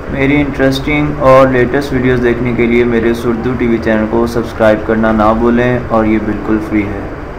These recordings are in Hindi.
मेरी इंटरेस्टिंग और लेटेस्ट वीडियोस देखने के लिए मेरे उर्दू टीवी चैनल को सब्सक्राइब करना ना भूलें और ये बिल्कुल फ्री है।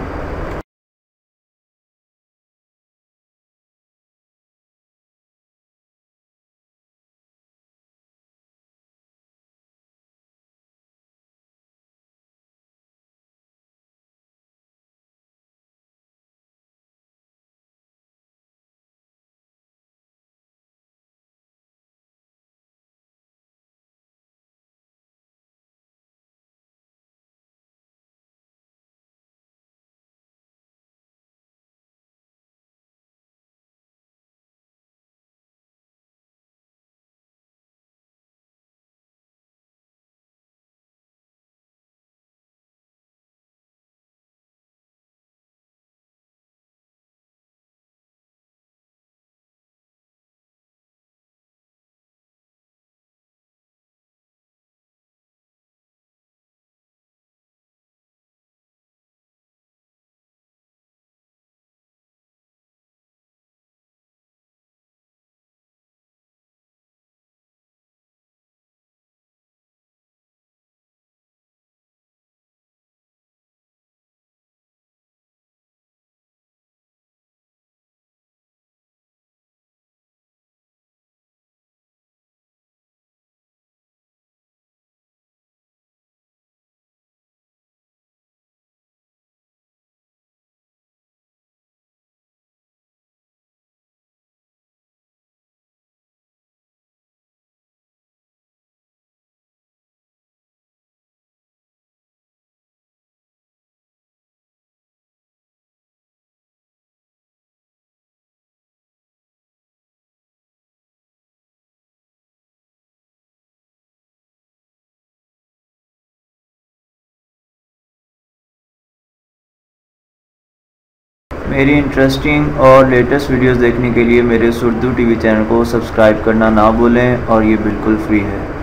मेरी इंटरेस्टिंग और लेटेस्ट वीडियोस देखने के लिए मेरे उर्दू टीवी चैनल को सब्सक्राइब करना ना भूलें और ये बिल्कुल फ्री है।